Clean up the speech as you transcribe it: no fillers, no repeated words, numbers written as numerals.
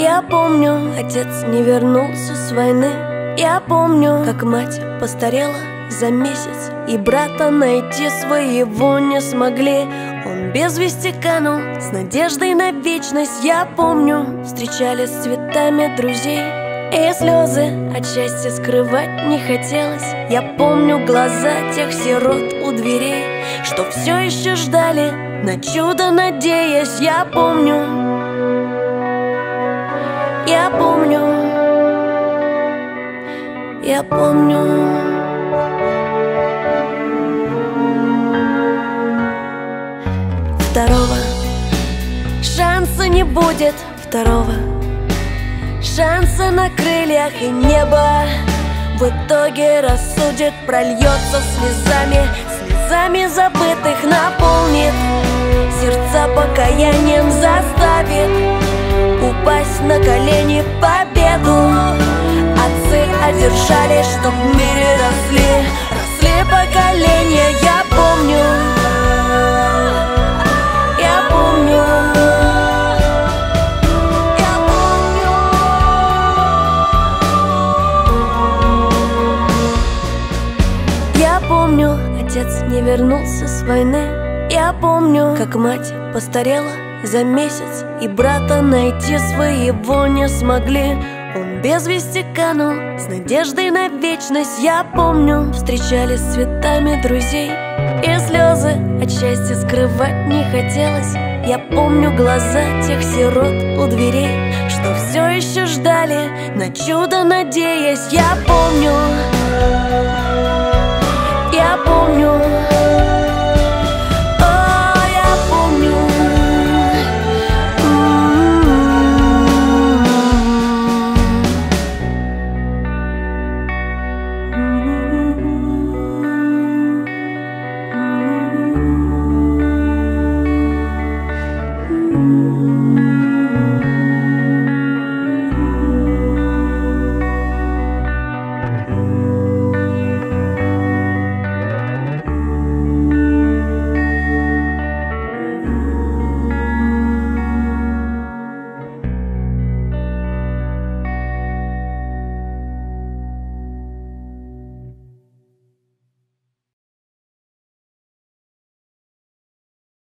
Я помню, отец не вернулся с войны. Я помню, как мать постарела за месяц, и брата найти своего не смогли. Он без вести канул с надеждой на вечность. Я помню, встречались с цветами друзей, и слезы от счастья скрывать не хотелось. Я помню глаза тех сирот у дверей, что все еще ждали, на чудо надеясь. Я помню, я помню, я помню. Второго шанса не будет, второго шанса на крыльях, и небо в итоге рассудит, прольется слезами, слезами забытых наполнит, сердца покаянием заставит упасть на колени победу. Отцы одержали, чтоб в мире росли поколения. Я помню, я помню, я помню. Я помню, отец не вернулся с войны. Я помню, как мать постарела за месяц, и брата найти своего не смогли. Он без вести канул с надеждой на вечность. Я помню, встречались с цветами друзей, и слезы от счастья скрывать не хотелось. Я помню глаза тех сирот у дверей, что все еще ждали, на чудо надеясь. Я помню, я помню.